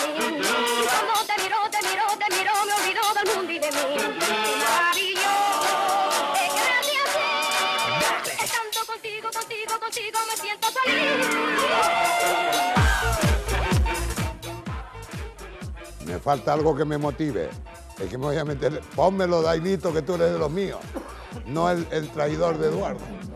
Y cuando te miro, me olvido del mundo y de mí. Maravilloso, gracias a ti. Estando contigo, me siento feliz. Me falta algo que me motive. Es que me voy a meter... Pónmelo, Dailito, que tú eres de los míos. No el traidor de Eduardo.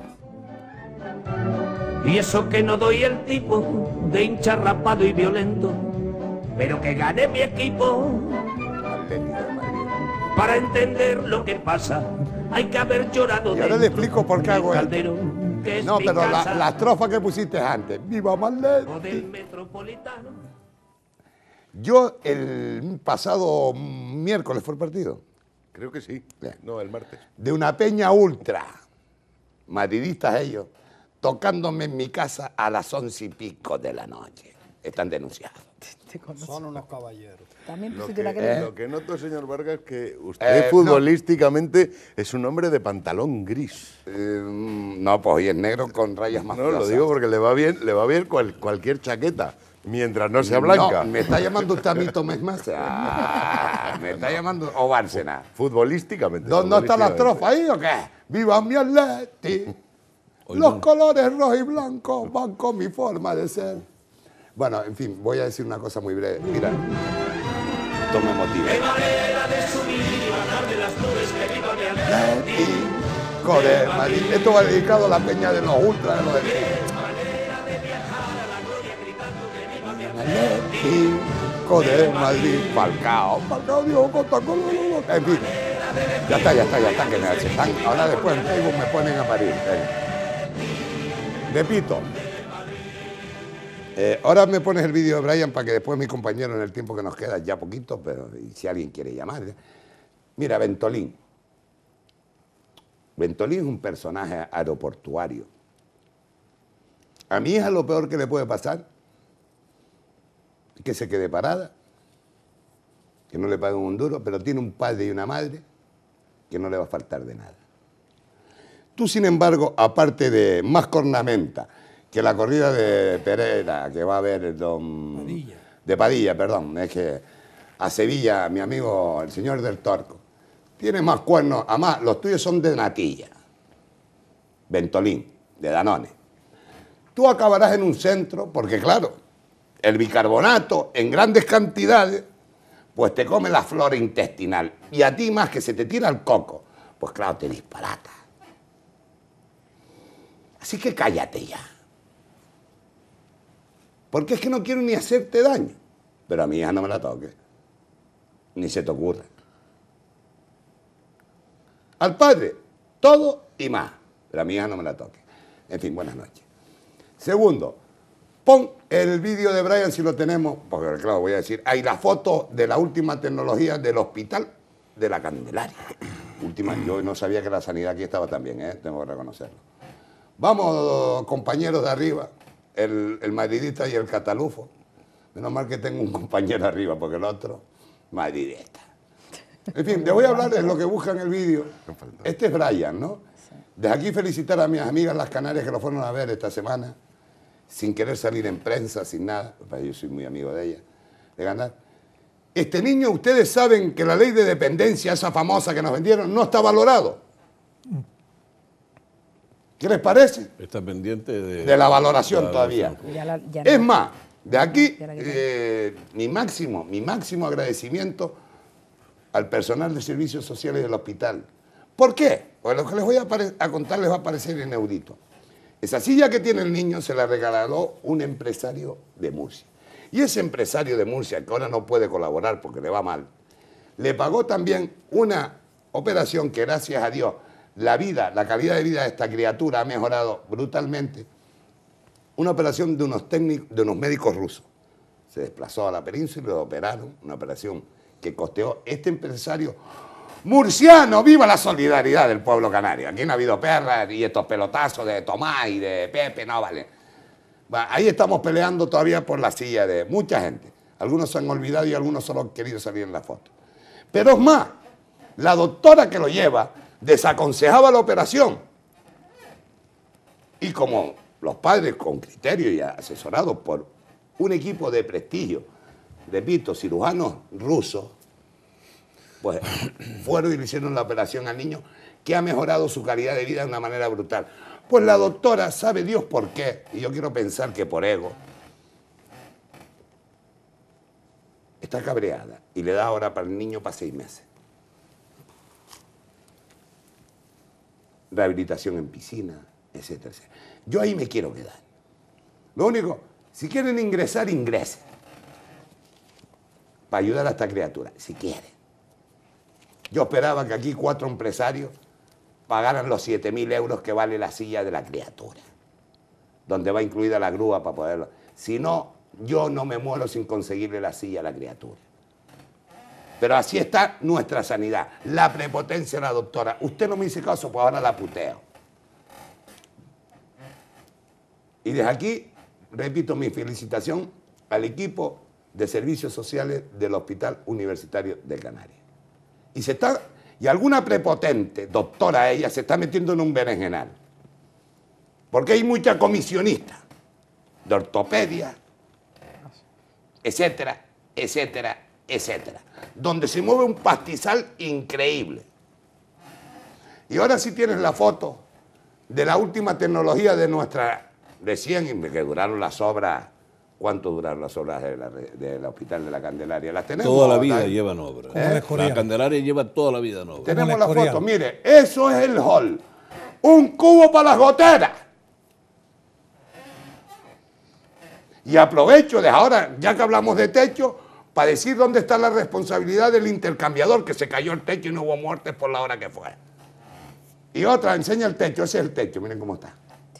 Y eso que no doy el tipo de hincha rapado y violento, pero que gane mi equipo. Atlético de Madrid. Para entender lo que pasa, hay que haber llorado. Y ahora le explico por qué hago esto. Calderón, que es No, mi pero casa, la estrofa que pusiste antes. ¡Viva o del Marleti! Metropolitano. Yo el pasado miércoles fue el partido. Creo que sí. Bien. No, el martes. De una peña ultra. Madridistas ellos. Tocándome en mi casa a las 11:00 de la noche. Están denunciados. Son unos caballeros. También Lo pusiste la que... lo que noto, señor Vargas, es que usted futbolísticamente es un hombre de pantalón gris. No, pues hoy es negro con rayas más No, lo digo porque le va bien cualquier chaqueta, mientras no sea blanca. No, me está llamando usted a mí, Tomás Massa. Me está llamando... O Bárcena. Futbolísticamente. ¿Dónde está la estrofa ahí o qué? ¡Viva mi Atleti! Los colores rojo y blanco van con mi forma de ser. Bueno, en fin, voy a decir una cosa muy breve. Mira, esto me motiva. Qué manera de subir y bajar de las nubes, que viva mi Atleti. Atlético de Madrid. Esto va dedicado a la peña de los ultras, de los del Atlético de Madrid. Falcao, Diego Costa, en fin. Ya está, que me están. Ahora después en Facebook me ponen a parir. Repito. Ahora me pones el vídeo de Brian para que después mi compañero, en el tiempo que nos queda, ya poquito, pero si alguien quiere llamar. Mira, Ventolín. Ventolín es un personaje aeroportuario. A mi hija lo peor que le puede pasar es que se quede parada, que no le paguen un duro, pero tiene un padre y una madre que no le va a faltar de nada. Tú, sin embargo, aparte de más cornamenta que la corrida de Pereira, que va a haber el don... Padilla. De Padilla, perdón, es que a Sevilla, mi amigo, el señor del Torco, tiene más cuernos, además los tuyos son de natilla, Ventolín, de Danone. Tú acabarás en un centro, porque claro, el bicarbonato en grandes cantidades, pues te come la flora intestinal. Y a ti más que se te tira el coco, pues claro, te disparata. Así que cállate ya. Porque es que no quiero ni hacerte daño. Pero a mi hija no me la toques. Ni se te ocurra. Al padre, todo y más. Pero a mi hija no me la toques. En fin, buenas noches. Segundo, pon el vídeo de Brian si lo tenemos, porque claro, voy a decir, hay la foto de la última tecnología del hospital de la Candelaria. Última, yo no sabía que la sanidad aquí estaba tan bien, tengo que reconocerlo. Vamos, compañeros de arriba, el madridista y el catalufo. Menos mal que tengo un compañero arriba, porque el otro, madridista. En fin, te voy a hablar de lo que busca en el vídeo. Este es Brian, ¿no? Desde aquí felicitar a mis amigas las Canarias que lo fueron a ver esta semana, sin querer salir en prensa, sin nada, yo soy muy amigo de ella, de ganar. Este niño, ustedes saben que la ley de dependencia, esa famosa que nos vendieron, no está valorado. ¿Qué les parece? Está pendiente de la valoración todavía. Es más, de aquí mi máximo agradecimiento al personal de servicios sociales del hospital. ¿Por qué? Porque lo que les voy a contar les va a parecer inaudito. Esa silla que tiene el niño se la regaló un empresario de Murcia. Y ese empresario de Murcia, que ahora no puede colaborar porque le va mal, le pagó también una operación que, gracias a Dios, la calidad de vida de esta criatura ha mejorado brutalmente. Una operación de unos médicos rusos. Se desplazó a la península y lo operaron. Una operación que costeó este empresario murciano. ¡Viva la solidaridad del pueblo canario! Aquí no ha habido perras y estos pelotazos de Tomás y de Pepe, no vale. Ahí estamos peleando todavía por la silla de mucha gente. Algunos se han olvidado y algunos solo han querido salir en la foto. Pero es más, la doctora que lo lleva desaconsejaba la operación. Y como los padres, con criterio y asesorados por un equipo de prestigio, repito, cirujanos rusos, pues fueron y le hicieron la operación al niño, que ha mejorado su calidad de vida de una manera brutal. Pues la doctora, sabe Dios por qué, y yo quiero pensar que por ego, está cabreada y le da ahora para el niño para 6 meses. Rehabilitación en piscina, etcétera, etcétera. Yo ahí me quiero quedar. Lo único, si quieren ingresar, ingresen. Para ayudar a esta criatura, si quieren. Yo esperaba que aquí 4 empresarios pagaran los 7.000 euros que vale la silla de la criatura, donde va incluida la grúa para poderlo. Si no, yo no me muero sin conseguirle la silla a la criatura. Pero así está nuestra sanidad. La prepotencia de la doctora. Usted no me hizo caso, pues ahora la puteo. Y desde aquí, repito mi felicitación al equipo de servicios sociales del Hospital Universitario de Canarias. Y alguna prepotente, doctora ella, se está metiendo en un berenjenal. Porque hay mucha comisionista de ortopedia, etcétera, etcétera, etcétera, donde se mueve un pastizal increíble. Y ahora sí tienes la foto de la última tecnología de nuestra recién, que duraron las obras. ¿Cuánto duraron las obras del Hospital de la Candelaria? Las tenemos. Toda la vida llevan obras. La Candelaria lleva toda la vida en obras. Tenemos la foto, mire, eso es el hall. Un cubo para las goteras. Y aprovecho de ahora, ya que hablamos de techo, para decir dónde está la responsabilidad del intercambiador, que se cayó el techo y no hubo muertes por la hora que fue. Y otra, enseña el techo, ese es el techo, miren cómo está.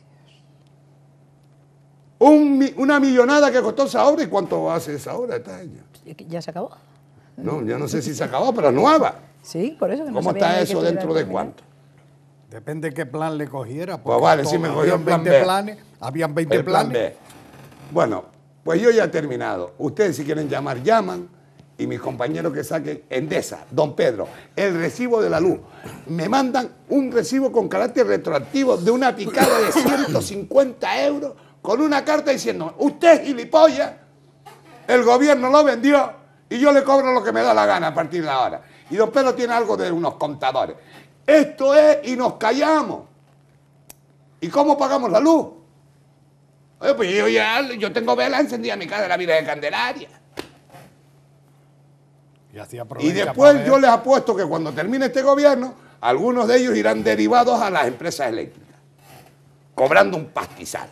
Una millonada que costó esa obra, ¿y cuánto hace esa obra este año? ¿Ya se acabó? No, yo no sé si se acabó, pero nueva. Sí, por eso que no ¿Cómo sabía está ni eso que dentro de estuviera cuánto? Depende qué plan le cogiera. Pues vale, sí me cogió el plan B. Habían 20 El plan planes. B. Bueno, pues yo ya he terminado. Ustedes si quieren llamar, llaman. Y mis compañeros que saquen Endesa, don Pedro, el recibo de la luz. Me mandan un recibo con carácter retroactivo de una picada de 150 euros con una carta diciendo, usted gilipollas, el gobierno lo vendió y yo le cobro lo que me da la gana a partir de ahora. Y don Pedro tiene algo de unos contadores. Esto es, y nos callamos. ¿Y cómo pagamos la luz? Oye, pues yo tengo vela encendida en mi casa de la Virgen de Candelaria. Y después yo les apuesto que cuando termine este gobierno, algunos de ellos irán derivados a las empresas eléctricas, cobrando un pastizal.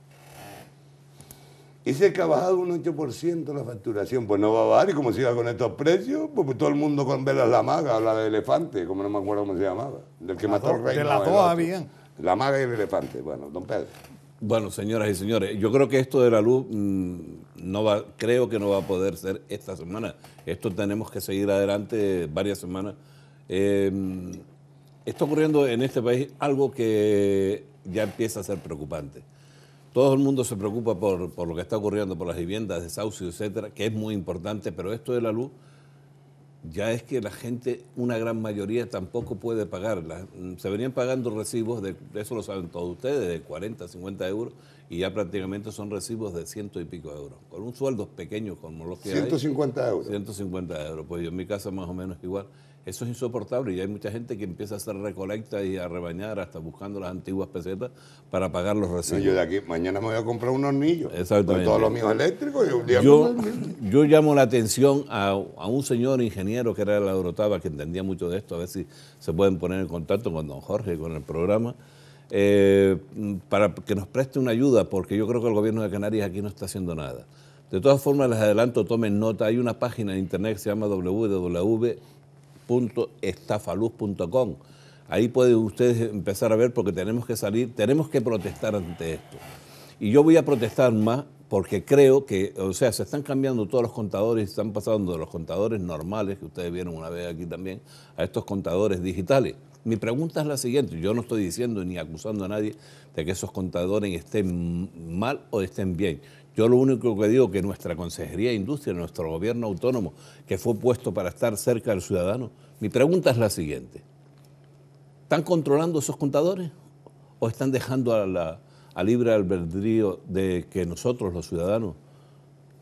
Dice que ha bajado un 8% la facturación. Pues no va a bajar, y como siga con estos precios, pues todo el mundo con velas la maga, habla de elefante, como no me acuerdo cómo se llamaba, del que mató al rey. De las dos habían. La maga y el elefante. Bueno, don Pedro. Bueno, señoras y señores, yo creo que esto de la luz creo que no va a poder ser esta semana. Esto tenemos que seguir adelante varias semanas. Está ocurriendo en este país algo que ya empieza a ser preocupante. Todo el mundo se preocupa por lo que está ocurriendo, por las viviendas, desahucio, etcétera, que es muy importante, pero esto de la luz ya es que la gente, una gran mayoría, tampoco puede pagar. Se venían pagando recibos, eso lo saben todos ustedes, de 40, 50 euros, y ya prácticamente son recibos de 100 y pico euros. Con un sueldo pequeño como los que 150 euros. 150 euros, pues yo en mi casa más o menos igual. Eso es insoportable y hay mucha gente que empieza a hacer recolecta y a rebañar hasta buscando las antiguas pesetas para pagar los recibos. No, yo de aquí, mañana me voy a comprar un hornillo. Exactamente. Con todos los míos eléctricos. Y un día yo llamo la atención a un señor ingeniero que era de la Orotava, que entendía mucho de esto, a ver si se pueden poner en contacto con don Jorge, con el programa, para que nos preste una ayuda, porque yo creo que el gobierno de Canarias aquí no está haciendo nada. De todas formas, les adelanto, tomen nota, hay una página en internet que se llama www.estafaluz.com. Ahí pueden ustedes empezar a ver, porque tenemos que salir, tenemos que protestar ante esto. Y yo voy a protestar más porque creo que, o sea, se están cambiando todos los contadores, están pasando de los contadores normales, que ustedes vieron una vez aquí también, a estos contadores digitales. Mi pregunta es la siguiente, yo no estoy diciendo ni acusando a nadie de que esos contadores estén mal o estén bien. Yo lo único que digo es que nuestra Consejería de Industria, nuestro gobierno autónomo, que fue puesto para estar cerca del ciudadano, mi pregunta es la siguiente. ¿Están controlando esos contadores o están dejando a libre albedrío de que nosotros, los ciudadanos,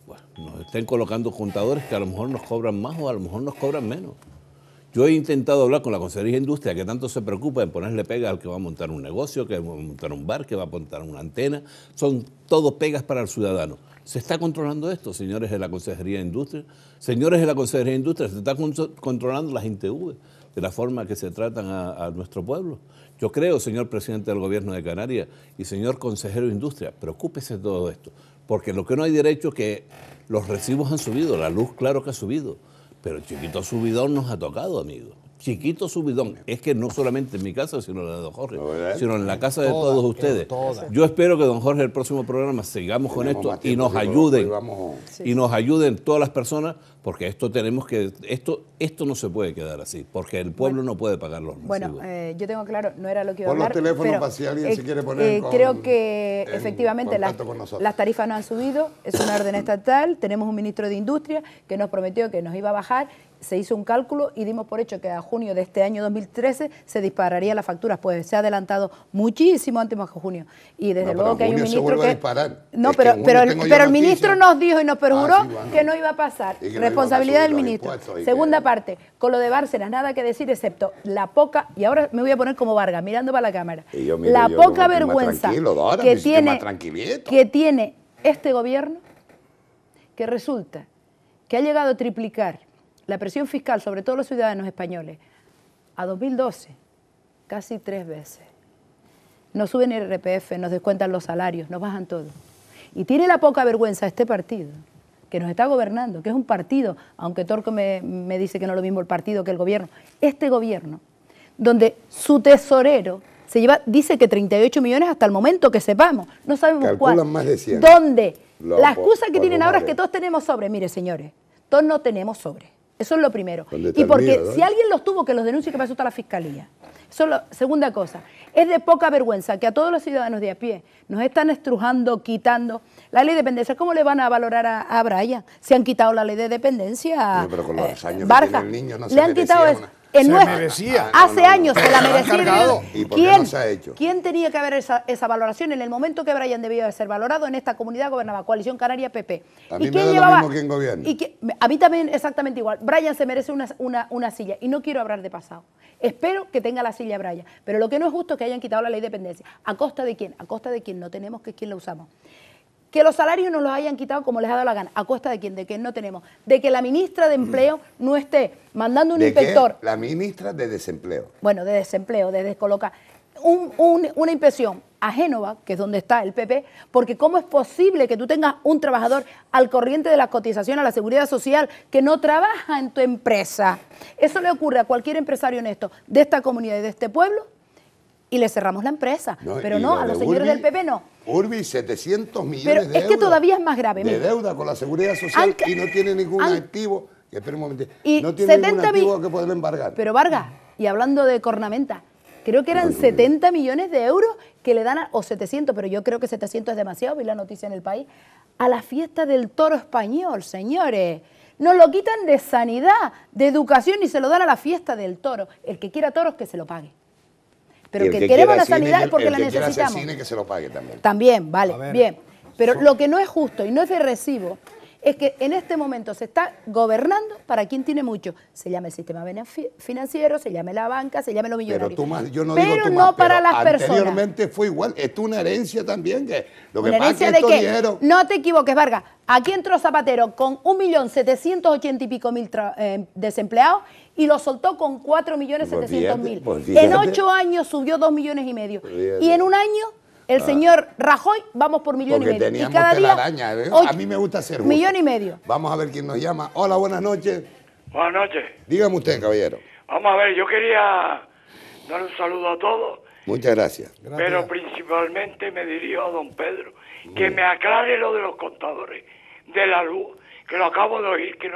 pues nos estén colocando contadores que a lo mejor nos cobran más o a lo mejor nos cobran menos. Yo he intentado hablar con la Consejería de Industria, que tanto se preocupa en ponerle pega al que va a montar un negocio, que va a montar un bar, que va a montar una antena. Son todo pegas para el ciudadano. ¿Se está controlando esto, señores de la Consejería de Industria? Señores de la Consejería de Industria, ¿se está controlando las INTV de la forma que se tratan a nuestro pueblo? Yo creo, señor presidente del Gobierno de Canarias y señor consejero de Industria, preocúpese de todo esto, porque lo que no hay derecho es que los recibos han subido, la luz claro que ha subido, pero el chiquito subidón nos ha tocado, amigo. Chiquito subidón. Es que no solamente en mi casa, sino en la de don Jorge, sino en la casa de todos ustedes. Yo espero que don Jorge, el próximo programa, sigamos con esto y nos ayuden. Y nos ayuden todas las personas, porque esto tenemos que, esto no se puede quedar así, porque el pueblo no puede pagar los recibos. Bueno, yo tengo claro, no era lo que iba a Pon hablar. los teléfonos pero, para si alguien se quiere poner creo que efectivamente las tarifas no han subido, es una orden estatal, tenemos un ministro de Industria que nos prometió que nos iba a bajar, se hizo un cálculo y dimos por hecho que a junio de este año 2013 se dispararían las facturas, pues se ha adelantado muchísimo antes más que junio. Y desde luego que hay un ministro que... No, pero el ministro nos dijo y nos perjuró que no iba a pasar. Responsabilidad del ministro. Segunda parte, con lo de Bárcenas, nada que decir excepto la poca, y ahora me voy a poner como Vargas, mirando para la cámara, la poca vergüenza que tiene este gobierno, que resulta que ha llegado a triplicar la presión fiscal sobre todos los ciudadanos españoles a 2012, casi 3 veces. Nos suben el IRPF, nos descuentan los salarios, nos bajan todo. Y tiene la poca vergüenza este partido, que nos está gobernando, que es un partido, aunque Torco me dice que no es lo mismo el partido que el gobierno, este gobierno, donde su tesorero se lleva, dice que 38 millones hasta el momento que sepamos, no sabemos cuál. Más de 100. ¿Dónde? La excusa que tienen ahora es que todos tenemos sobre. Mire, señores, todos no tenemos sobre. Eso es lo primero. Y porque si alguien los tuvo, que los denuncie, que pasó hasta la fiscalía. Eso es la segunda cosa. Es de poca vergüenza que a todos los ciudadanos de a pie nos están estrujando, quitando la ley de dependencia. ¿Cómo le van a valorar a Brian? Se han quitado la ley de dependencia. No, pero con los años Barca, que tiene el niño no le han quitado eso. Hace años se la merecía. ¿Y por qué no se ha hecho? ¿Quién tenía que haber esa valoración en el momento que Brian debía de ser valorado? En esta comunidad gobernaba Coalición Canaria PP. A mí me da lo mismo que en gobierno. A mí también exactamente igual. Brian se merece una silla y no quiero hablar de pasado. Espero que tenga la silla Brian, pero lo que no es justo es que hayan quitado la ley de dependencia. ¿A costa de quién? A costa de quién no tenemos, que es quién la usamos. Que los salarios nos los hayan quitado como les ha dado la gana. ¿A costa de quién? De que no tenemos. De que la ministra de Empleo no esté mandando un inspector. La ministra de Desempleo. Bueno, de desempleo, de descolocar. Una inspección a Génova, que es donde está el PP, porque ¿cómo es posible que tú tengas un trabajador al corriente de la cotización a la seguridad social que no trabaja en tu empresa? Eso le ocurre a cualquier empresario honesto de esta comunidad y de este pueblo y le cerramos la empresa. Pero no, a los señores del PP no. Urbi, 700 millones pero de euros. Es que todavía es más grave. De deuda con la seguridad social y no tiene ningún activo. Espera un momento. Y no tiene ningún activo que poder embargar. Pero Vargas, y hablando de cornamenta, creo que eran 70 millones de euros que le dan, o 700, pero yo creo que 700 es demasiado, vi la noticia en El País, a la fiesta del toro español, señores. Nos lo quitan de sanidad, de educación y se lo dan a la fiesta del toro. El que quiera toros, que se lo pague. Pero que queremos la sanidad es porque la necesitamos. El que quiera hacer cine, que se lo pague también. También, vale, bien. Pero lo que no es justo y no es de recibo es que en este momento se está gobernando para quien tiene mucho. Se llame el sistema financiero, se llame la banca, se llame los millonarios. Pero yo no pero digo tú no más, para pero las personas. Anteriormente fue igual. Esto es una herencia también. Que lo que ¿Una pasa es que herencia de qué? dijeron... No te equivoques, Vargas. Aquí entró Zapatero con 1.780.000 y pico desempleados y lo soltó con 4.700.000. Pues en 8 años subió 2,5 millones. Y en un año... El señor Rajoy, vamos por 1,5 millones. Y cada día, araña, ¿eh? A mí me gusta ser justo. 1,5 millones. Vamos a ver quién nos llama. Hola, buenas noches. Buenas noches. Dígame usted, caballero. Vamos a ver, yo quería dar un saludo a todos. Muchas gracias. Pero principalmente me dirijo a don Pedro. Que me aclare lo de los contadores de la luz, que lo acabo de oír, que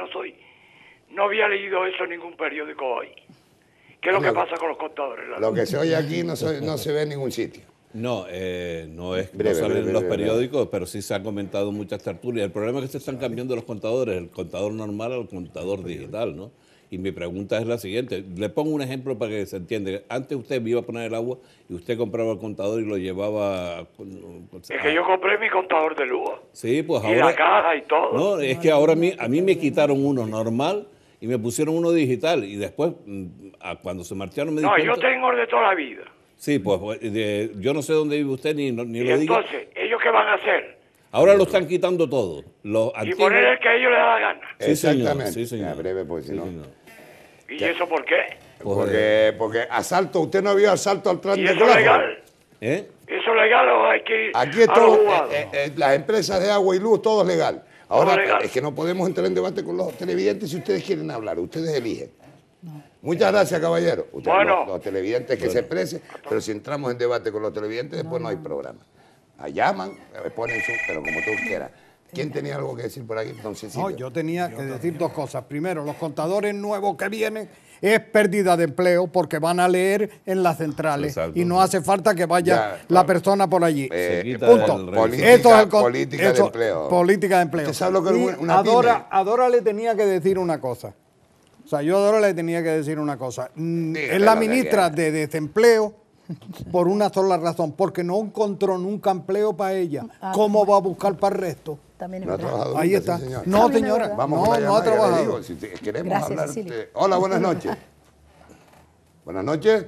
no había leído eso en ningún periódico hoy. ¿Qué es lo que pasa con los contadores de la luz? Lo que se oye aquí no se ve en ningún sitio. No, no salen en los periódicos, pero sí se han comentado muchas tertulias. El problema es que se están cambiando los contadores, el contador normal al contador digital, ¿no? Y mi pregunta es la siguiente. Le pongo un ejemplo para que se entienda. Antes usted me iba a poner el agua y usted compraba el contador y lo llevaba... Es que yo compré mi contador de luz. Sí, pues Y ahora... la caja y todo. No, es que ahora a mí me quitaron uno normal y me pusieron uno digital. Y después, cuando se marcharon me di cuenta... Yo tengo el de toda la vida. Sí, pues yo no sé dónde vive usted ni lo diga. Entonces, ¿ellos qué van a hacer? Ahora lo están quitando todo. Y poner el que a ellos les da la gana. Sí, señor. Exactamente. Sí, señor. Ya, breve, pues, si no. ¿Y eso por qué? Porque asalto, usted no vio asalto al tren ¿Y de eso es legal? ¿Eh? ¿Eso es legal o hay que ir Aquí es a todo, los juzgados? las empresas de agua y luz, todo es legal. Ahora, Todo legal. es que no podemos entrar en debate con los televidentes si ustedes quieren hablar, ustedes eligen. Muchas gracias, caballero. Ustedes, Bueno. los televidentes que se expresen, pero si entramos en debate con los televidentes, después no hay programa. Llaman, ponen su... pero como tú quieras. ¿Quién tenía algo que decir por aquí? Entonces, No, yo tenía que decir dos cosas. Primero, los contadores nuevos que vienen es pérdida de empleo porque van a leer en las centrales. Exacto. Y no hace falta que vaya la persona por allí. Se quita Punto. el política, Esto es el política de empleo. Política de empleo. ¿Usted sabe lo que es Y una pyme? a Dora le tenía que decir una cosa. O sea, yo a Dora le tenía que decir una cosa. Es la lo que ministra quiera. de desempleo por una sola razón, porque no encontró nunca empleo para ella. ¿Cómo va a buscar para el resto? También es No ha verdad. trabajado Ahí nunca, está. sí, señor. No, También es señora. verdad. Vamos No, con la no ha llamada, ya le trabajado. digo, si queremos Gracias, hablar... Cecilia. Hola, buenas noches. Buenas noches.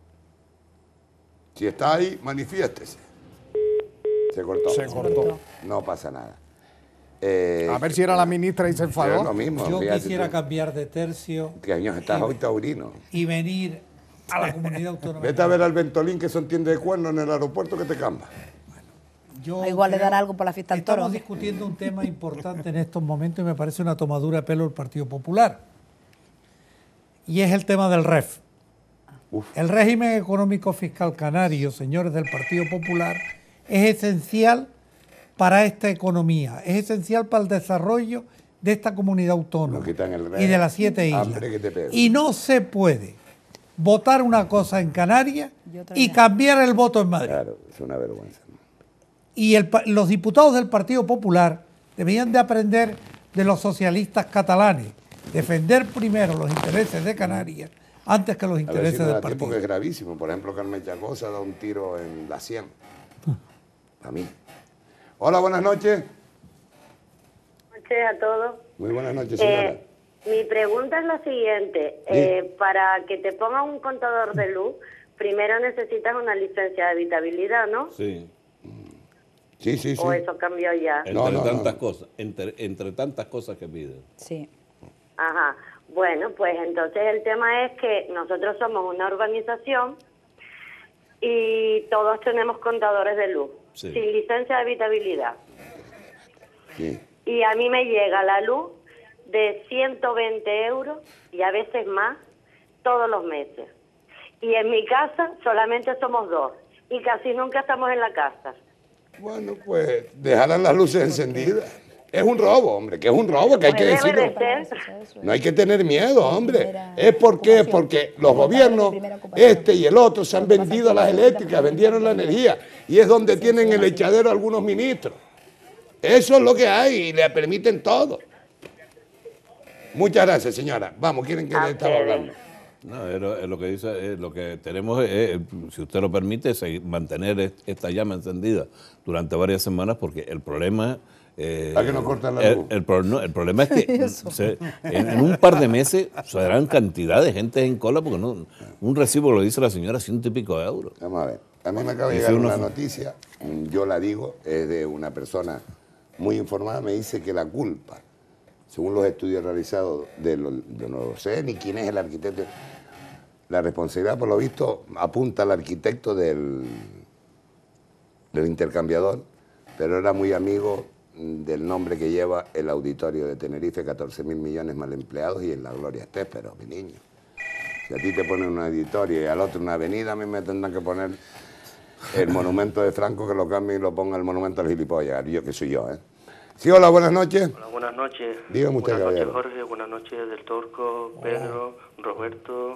Si está ahí, manifiéstese. Se cortó. Se cortó. No pasa nada. A ver si era la ministra y se Es lo enfadó. mismo. Yo fíjate quisiera tú. cambiar de tercio ¿Qué años estás hoy, taurino? y venir a la comunidad autónoma. Vete a ver al Ventolín que son tiendas de cuernos en el aeropuerto que te camba. Yo Igual le creo- dan algo por la fiesta del toro. Estamos discutiendo un tema importante en estos momentos y me parece una tomadura de pelo del Partido Popular. Y es el tema del REF. El régimen económico fiscal canario, señores del Partido Popular, es esencial para esta economía, es esencial para el desarrollo de esta comunidad autónoma Nos quitan el REF. y de las 7 islas. Hambre que te pega. Y no se puede votar una cosa en Canarias Y otra y allá. cambiar el voto en Madrid. Claro, es una vergüenza. Y los diputados del Partido Popular deberían de aprender de los socialistas catalanes, defender primero los intereses de Canarias antes que los A ver si intereses no del da tiempo, partido. que es gravísimo. Por ejemplo, Carmen Chacosa da un tiro en la 100. A mí. Hola, buenas noches. Buenas noches a todos. Muy buenas noches, señora. Mi pregunta es la siguiente. Sí. Para que te pongan un contador de luz, primero necesitas una licencia de habitabilidad, ¿no? Sí. Sí, sí, sí. ¿O eso cambió ya? Entre cosas, entre tantas cosas que piden. Sí. Ajá. Bueno, pues entonces el tema es que nosotros somos una urbanización y todos tenemos contadores de luz, Sí. sin licencia de habitabilidad. Sí. Y a mí me llega la luz de 120 euros y a veces más todos los meses. Y en mi casa solamente somos dos y casi nunca estamos en la casa. Bueno, pues dejarán las luces encendidas. Es un robo, hombre, que es un robo, que hay que Pues debe decirlo. de ser. No hay que tener miedo, hombre. ¿Es porque los gobiernos, este y el otro, se han vendido las eléctricas, vendieron la energía. Y es donde tienen el echadero algunos ministros. Eso es lo que hay y le permiten todo. Muchas gracias, señora. Vamos, ¿quieren que le estaba hablando? No, es lo que dice, lo que tenemos es, si usted lo permite, mantener esta llama encendida durante varias semanas, porque el problema... ¿Para que no cortan la luz? el problema es que en un par de meses serán cantidad de gente en cola, porque no, un recibo, lo dice la señora, 100 y pico de euros. Vamos a ver. A mí me acaba de llegar una noticia, yo la digo, es de una persona muy informada, me dice que la culpa, según los estudios realizados, yo no sé ni quién es el arquitecto, la responsabilidad por lo visto apunta al arquitecto del intercambiador, pero era muy amigo del nombre que lleva el auditorio de Tenerife, 14.000 millones mal empleados, y en la gloria estés, pero mi niño. Si a ti te ponen un auditorio y al otro una avenida, a mí me tendrán que poner el monumento de Franco, que lo cambie y lo ponga el monumento al gilipollas, yo que soy yo, ¿eh? Sí, hola, buenas noches. Hola, buenas noches. Dígame usted, buenas noches, caballero. Jorge. Buenas noches, Del Torco, Pedro, Roberto,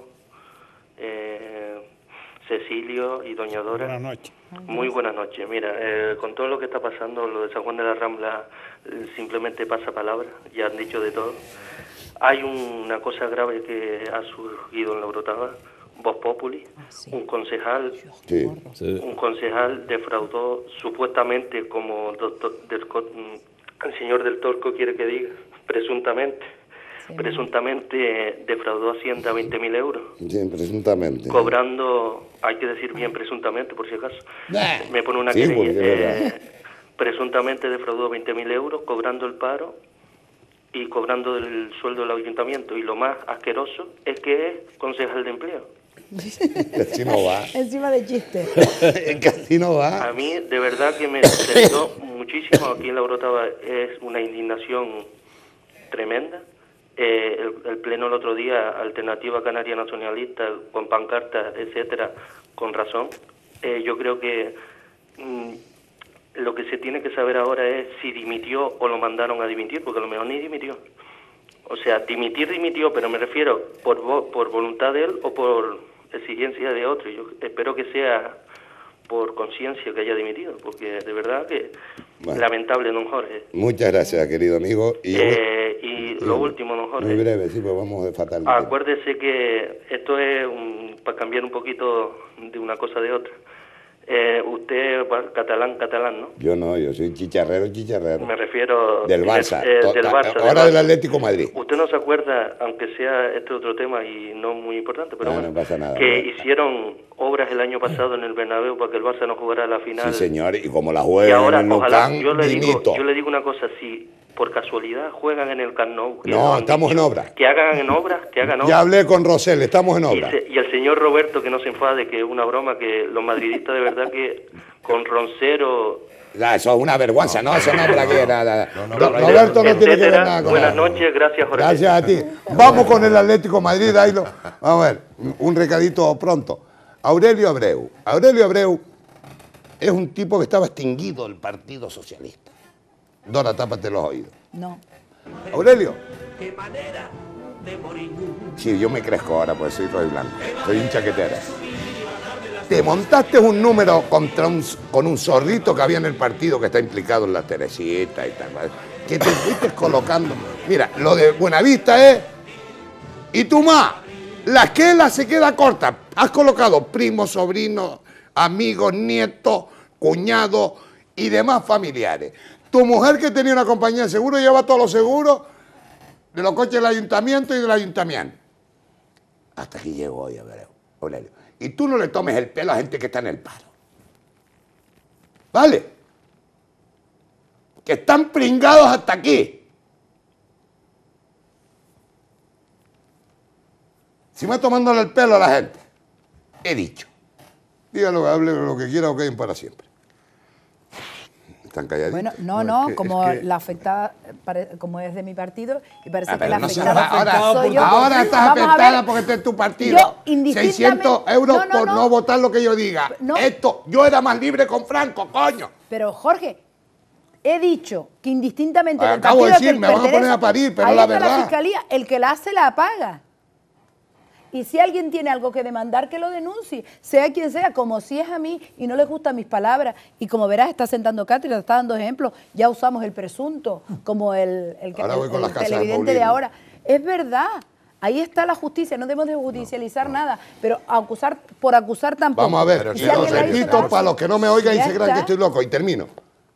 Cecilio y Doña Dora. Buenas noches. Muy buenas noches. Mira, con todo lo que está pasando, lo de San Juan de la Rambla simplemente pasa palabra, ya han dicho de todo. Hay una cosa grave que ha surgido en la Orotava, Voz Populi, un concejal defraudó supuestamente, como el señor del Torco quiere que diga, presuntamente defraudó a Hacienda 20.000 euros. Sí, presuntamente. Cobrando, hay que decir bien presuntamente, por si acaso. Me pone una sí, querella. Presuntamente defraudó 20.000 euros, cobrando el paro y cobrando el sueldo del ayuntamiento. Y lo más asqueroso es que es concejal de empleo. Así no va. Encima de chiste. Así no va. A mí, de verdad que me sucedió muchísimo. Aquí en la Orotava es una indignación tremenda. El pleno el otro día, Alternativa Canaria Nacionalista, con pancartas, etcétera, con razón. Yo creo que lo que se tiene que saber ahora es si dimitió o lo mandaron a dimitir, porque a lo mejor ni dimitió. O sea, dimitió, pero me refiero por voluntad de él o por exigencia de otro. Yo espero que sea por conciencia que haya dimitido, porque de verdad que lamentable, don Jorge. Muchas gracias, querido amigo. Y lo último, don Jorge. Muy breve, sí, pues vamos de fatal. Acuérdese que esto es para cambiar un poquito de una cosa de otra. Usted catalán, ¿no? Yo no, yo soy chicharrero. Me refiero del Barça. Del Barça. Ahora del Atlético Madrid. Usted no se acuerda, aunque sea este otro tema y no muy importante, pero no pasa nada, que hicieron obras el año pasado en el Bernabéu para que el Barça no jugara la final. Sí, señor, y como la juegan ahora, en el Nou Camp, yo le digo una cosa, si por casualidad juegan en el Camp Nou. No, estamos en obra. Que hagan obra. Ya hablé con Rosell, estamos en obra. Y el señor Roberto, que no se enfade, que es una broma, que los madridistas de verdad que con Roncero... Ya, eso es una vergüenza, no, eso no es para que nada. Roberto no tiene que ver nada con Buenas noches, gracias Jorge. Gracias a ti. Vamos con el Atlético Madrid, vamos a ver, un recadito pronto. Aurelio Abreu. Aurelio Abreu es un tipo que estaba extinguido del Partido Socialista. Dora, tápate los oídos. No. Aurelio. Sí, yo me crezco ahora, pues soy rojo y blanco. Soy un chaquetera. Te montaste un número con un zorrito que había en el partido que está implicado en la Teresita y tal. Que te fuiste colocando. Mira, lo de Buenavista es... Y tú más, la esquela se queda corta. Has colocado primos, sobrinos, amigos, nietos, cuñados y demás familiares. Tu mujer, que tenía una compañía de seguro, lleva todos los seguros de los coches del ayuntamiento y del ayuntamiento. Hasta aquí llego hoy, Aurelio. Y tú no le tomes el pelo a gente que está en el paro. ¿Vale? Que están pringados hasta aquí. Si me tomándole el pelo a la gente, he dicho. Dígalo, hable lo que quiera o queden para siempre. Están calladitos. Bueno, no, como la afectada, como es de mi partido, y parece que la afectada soy yo. Ahora estás afectada porque este es tu partido. 600 euros por no votar lo que yo diga. Esto, yo era más libre con Franco, coño. Pero Jorge, he dicho que indistintamente del acabo partido de decir, me van a poner a parir, pero la verdad. La fiscalía, el que la hace la paga. Y si alguien tiene algo que demandar, que lo denuncie, sea quien sea, como si es a mí y no les gustan mis palabras. Y como verás, está sentando cátedra, está dando ejemplos. Ya usamos el presunto, como el televidente de ahora. Es verdad, ahí está la justicia, no debemos de judicializar nada, pero por acusar tampoco. Vamos a ver, si lo repito para los que no me oigan y se crean que estoy loco, y termino.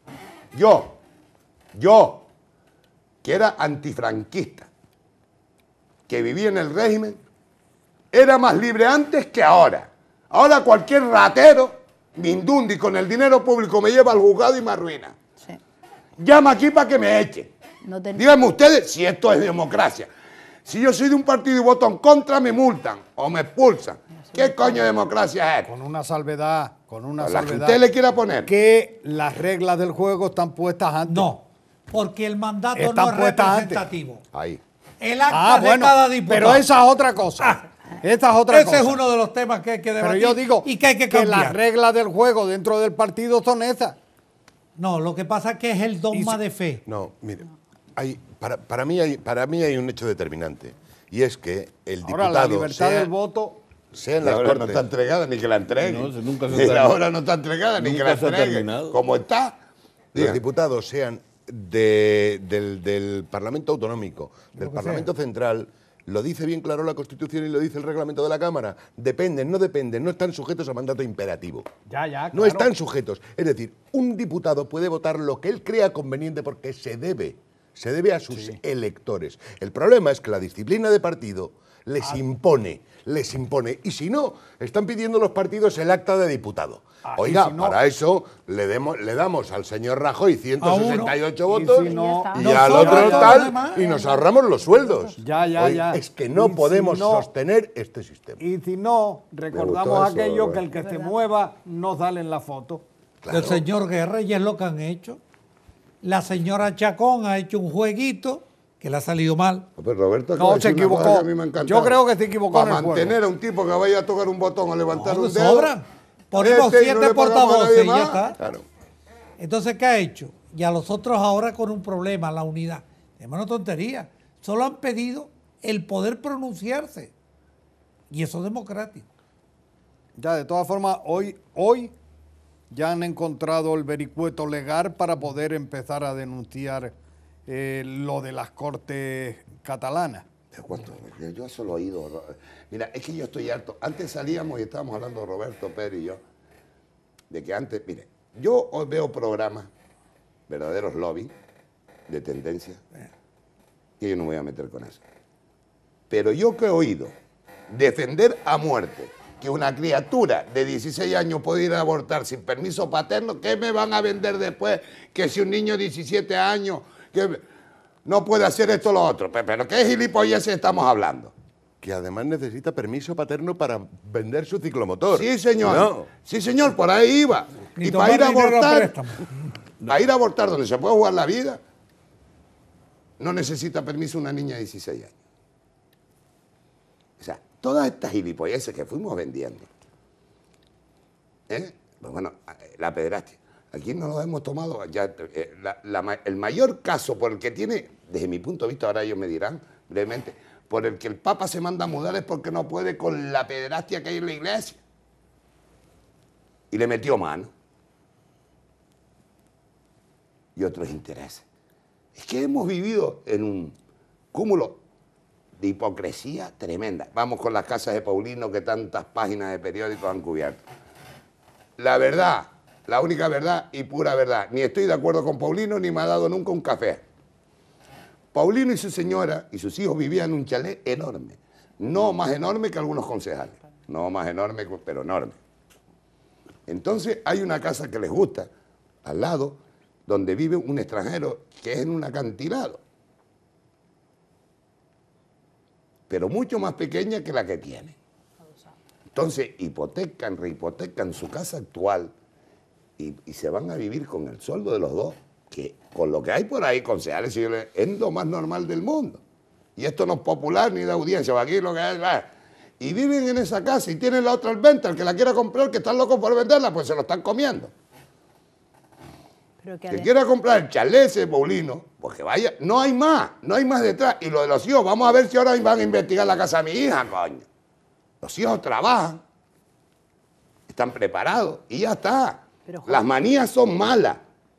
Yo, que era antifranquista, que vivía en el régimen, era más libre antes que ahora. Ahora cualquier ratero, mindundi, con el dinero público me lleva al juzgado y me arruina. Sí. Llama aquí para que me echen. Díganme ustedes si esto es democracia. Si yo soy de un partido y voto en contra, me multan o me expulsan. ¿Qué coño de democracia es? Con una salvedad, La que usted le quiera poner. Que las reglas del juego están puestas antes. No, porque el mandato no es representativo. Antes. Ahí. El acta de cada diputado. Pero esa es otra cosa. Esa es otra cosa. Ese es uno de los temas que hay que debatir. Pero yo digo y que hay que cambiar. Las reglas del juego dentro del partido son esas. No, lo que pasa es que es el dogma de fe. No, mire, para mí hay un hecho determinante. Y es que el diputado... Ahora, la libertad del voto... Sea en las Cortes, no está entregada ni que la entreguen. No, nunca se ahora no está entregada ni que la entreguen. Como está. Los diputados sean del Parlamento Autonómico, del Parlamento Central, lo dice bien claro la Constitución y lo dice el reglamento de la Cámara. Dependen, no están sujetos a mandato imperativo. Claro. No están sujetos. Es decir, un diputado puede votar lo que él crea conveniente porque se debe a sus electores. El problema es que la disciplina de partido les impone. Y si no, están pidiendo los partidos el acta de diputado. Oiga, si no, para eso le damos al señor Rajoy 168 votos y al otro tal, y nos ahorramos los sueldos. Ya. Es que no podemos sostener este sistema. Y si no, recordamos aquello que el que se mueva no sale en la foto. El señor Guerra, y es lo que han hecho. La señora Chacón ha hecho un jueguito que le ha salido mal. Pero Roberto, no, se equivocó. Yo creo que se equivocó. Para mantener a un tipo que vaya a tocar un botón o levantar un dedo. Sobra. Ponemos 7 portavoces y ya está. Claro. Entonces, ¿qué ha hecho? Y a los otros ahora con un problema, la unidad. Es una tontería. Solo han pedido el poder pronunciarse. Y eso es democrático. Ya, de todas formas, hoy ya han encontrado el vericueto legal para poder empezar a denunciar lo de las Cortes catalanas. Yo eso lo he oído. Mira, es que yo estoy harto. Antes salíamos y estábamos hablando Roberto Pérez y yo, de que antes, mire, yo hoy veo programas, verdaderos lobbies, de tendencia, y yo no me voy a meter con eso. Pero yo que he oído defender a muerte que una criatura de 16 años puede ir a abortar sin permiso paterno, ¿qué me van a vender después? Que si un niño de 17 años que no puede hacer esto o lo otro. Pero ¿qué gilipolleces estamos hablando? Que además necesita permiso paterno para vender su ciclomotor. Sí, señor. No. Sí, señor, por ahí iba. Y para ir a abortar, para ir a abortar donde se puede jugar la vida, no necesita permiso una niña de 16 años. O sea, todas estas gilipolleces que fuimos vendiendo, pues bueno, la pederastia. Aquí no nos hemos tomado ya el mayor caso por el que tiene, desde mi punto de vista, ahora ellos me dirán brevemente, por el que el Papa se manda a mudar es porque no puede con la pederastia que hay en la iglesia. Y le metió mano. Y otros intereses. Es que hemos vivido en un cúmulo de hipocresía tremenda. Vamos con las casas de Paulino que tantas páginas de periódicos han cubierto. La verdad, la única verdad y pura verdad. Ni estoy de acuerdo con Paulino ni me ha dado nunca un café. Paulino y su señora y sus hijos vivían en un chalet enorme. No más enorme que algunos concejales. No más enorme, pero enorme. Entonces hay una casa que les gusta, al lado, donde vive un extranjero que es en un acantilado. Pero mucho más pequeña que la que tiene. Entonces hipotecan, rehipotecan su casa actual y se van a vivir con el sueldo de los dos, que con lo que hay por ahí, concejales, es lo más normal del mundo. Y esto no es popular ni de audiencia, aquí lo que hay, y viven en esa casa y tienen la otra al venta, el que la quiera comprar, que están locos por venderla, pues se lo están comiendo. Pero que quiera comprar el chalet ese Paulino, pues que vaya, no hay más detrás. Y lo de los hijos, vamos a ver si ahora van a investigar la casa de mi hija, coño. Los hijos trabajan, están preparados y ya está. Pero, las manías son malas.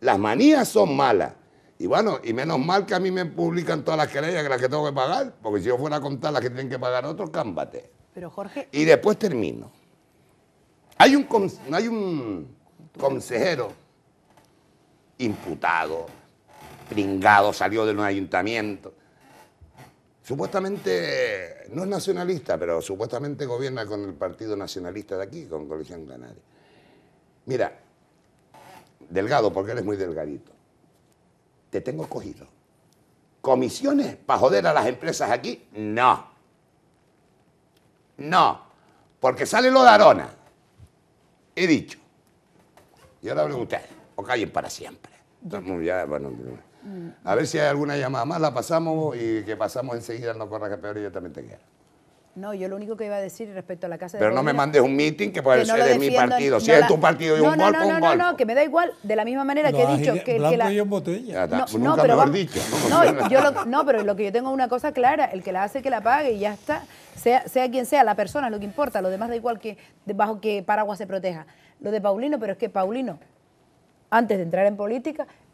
Y bueno, y menos mal que a mí me publican todas las querellas que las que tengo que pagar, porque si yo fuera a contar las que tienen que pagar otros, cámbate. Pero Jorge... Y después termino. Hay un consejero imputado, pringado, salió de un ayuntamiento. Supuestamente, no es nacionalista, pero supuestamente gobierna con el Partido Nacionalista de aquí, con Coalición Canaria. Mira, delgado, porque eres muy delgadito. Te tengo cogido. ¿Comisiones para joder a las empresas aquí? No. No. Porque sale lo de Arona. He dicho. Y ahora hablen ustedes. O callen para siempre. Entonces, ya, bueno, a ver si hay alguna llamada más, la pasamos y que pasamos enseguida, no corra que peor y yo también te quiero. No, yo lo único que iba a decir respecto a la casa de Pero Paulino, no me mandes un meeting que puede ser de mi partido. Si es tu partido y un golpe, un golpe. No, que me da igual, de la misma manera que he dicho que la... y en botella. Nunca mejor dicho. Pero lo que yo tengo una cosa clara, el que la hace que la pague y ya está, sea quien sea, la persona es lo que importa, lo demás da igual que bajo qué paraguas se proteja. Lo de Paulino, pero es que Paulino, antes de entrar en política,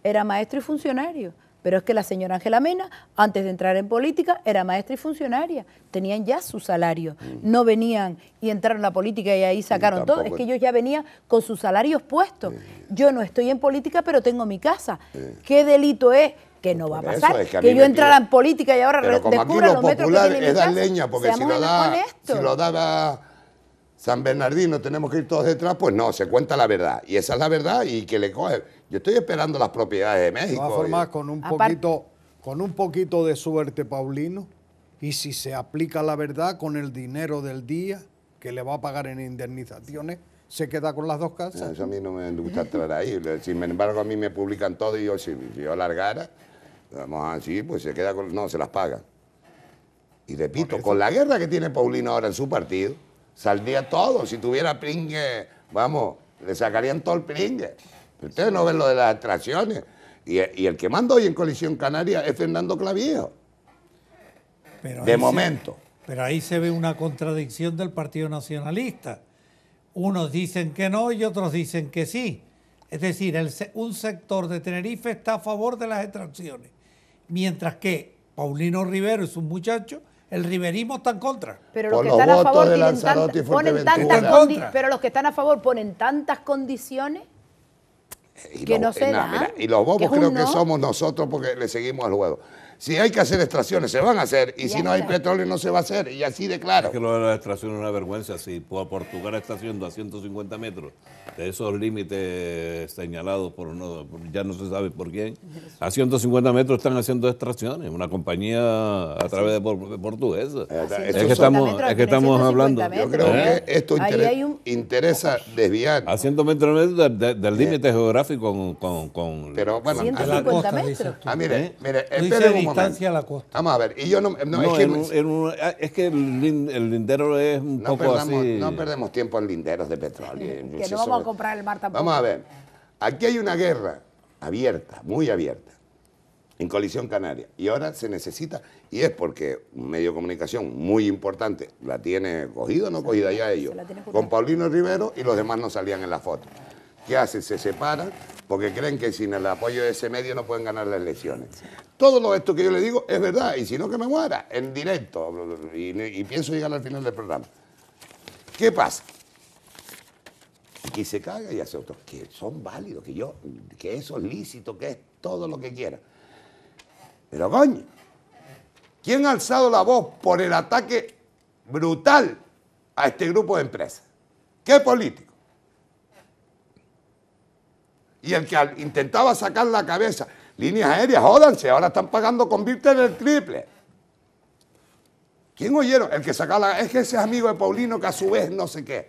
era maestro y funcionario. Pero es que la señora Ángela Mena, antes de entrar en política, era maestra y funcionaria. Tenían ya su salario. No venían y entraron en la política y ahí sacaron todo. Es que ellos ya venían con sus salarios puestos. Yo no estoy en política, pero tengo mi casa. ¿Qué delito es? Que no va a pasar. Es que yo entrara en política y ahora descubra los metros que tiene mi casa. Es dar leña, porque si lo daba San Bernardino, tenemos que ir todos detrás, pues no, se cuenta la verdad. Y esa es la verdad y que le coge. Yo estoy esperando las propiedades de México. De todas formas, con un poquito de suerte, Paulino, y si se aplica la verdad con el dinero del día que le va a pagar en indemnizaciones, se queda con las dos casas. No, eso a mí no me gusta entrar ahí. Sin embargo, a mí me publican todo y yo, si yo largara, vamos así, pues se queda con... No, se las pagan. Y repito, con la guerra que tiene Paulino ahora en su partido, saldría todo. Si tuviera pringue, vamos, le sacarían todo el pringue. Ustedes no ven lo de las extracciones. Y el que manda hoy en Coalición Canaria es Fernando Clavijo. De momento. Pero ahí se ve una contradicción del Partido Nacionalista. Unos dicen que no y otros dicen que sí. Es decir, un sector de Tenerife está a favor de las extracciones, mientras que Paulino Rivero y sus muchachos, el riverismo está en contra. Pero los que están a favor pero los que están a favor ponen tantas condiciones que no se dan. Mira, y los bobos creo que somos nosotros porque le seguimos al juego. Si hay que hacer extracciones, se van a hacer. Y si no hay petróleo, no se va a hacer. Y así de claro. Es que lo de la extracción es una vergüenza. Si Portugal está haciendo a 150 metros de esos límites señalados por ya no se sabe por quién, a 150 metros están haciendo extracciones. Una compañía a través de portuguesa. Es que estamos hablando. Yo creo que esto interesa desviar. A 100 metros del límite geográfico con... Pero bueno, 150 metros. Mire, espere distancia a la costa. Vamos a ver, y yo es que el lindero es un poco así. No perdemos tiempo en linderos de petróleo. Que no vamos a comprar el mar tampoco. Vamos a ver, aquí hay una guerra abierta, muy abierta, en Coalición Canaria. Y ahora se necesita, y es porque un medio de comunicación muy importante la tiene cogido o no cogida ya ellos, con Paulino Rivero y los demás no salían en la foto. ¿Qué hacen? Se separan porque creen que sin el apoyo de ese medio no pueden ganar las elecciones. Todo esto que yo le digo es verdad, y si no que me muera, en directo, y pienso llegar al final del programa. ¿Qué pasa? Que se caga y hace otros que son válidos, que eso es lícito, que es todo lo que quiera. Pero coño, ¿quién ha alzado la voz por el ataque brutal a este grupo de empresas? ¿Qué político? Y el que intentaba sacar la cabeza, líneas aéreas, jódanse, ahora están pagando con Virten el triple. ¿Quién oyeron? El que sacaba es que ese es amigo de Paulino que a su vez no sé qué.